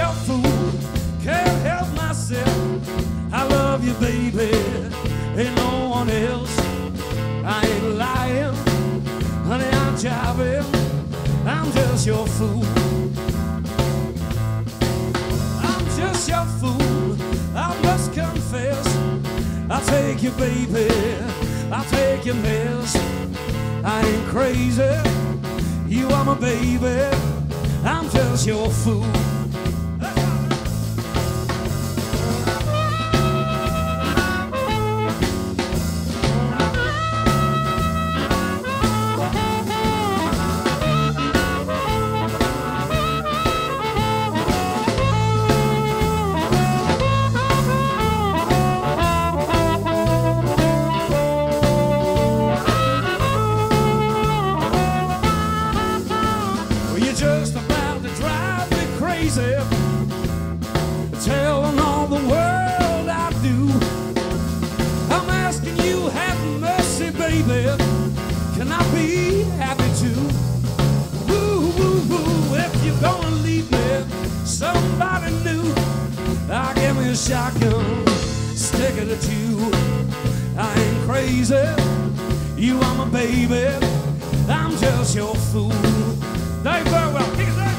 your fool, can't help myself. I love you, baby, ain't no one else. I ain't lying, honey, I'm jiving. I'm just your fool. I'm just your fool, I must confess. I'll take you, baby, I'll take your mess. I ain't crazy, you are my baby. I'm just your fool. Telling all the world I do. I'm asking you, have mercy, baby. Can I be happy too? Woo, woo, woo. If you're gonna leave me, somebody new. I'll give me a shotgun, stick it at you. I ain't crazy, you are my baby. I'm just your fool. Dave Birtwell, kick it down.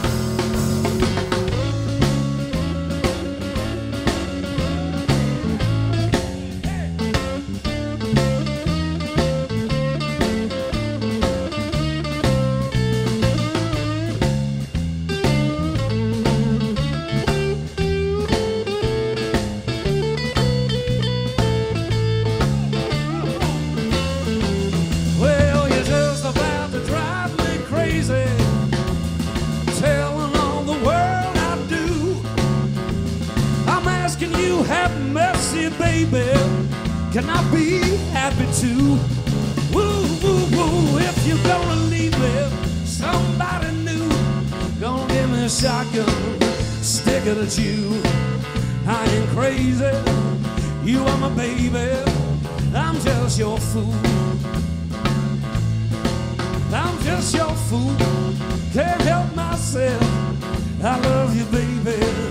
Baby, can I be happy too? Woo, woo, woo. If you're gonna leave me, somebody new. Gonna give me a shotgun, stick it at you. I ain't crazy, you are my baby. I'm just your fool. I'm just your fool, can't help myself. I love you, baby.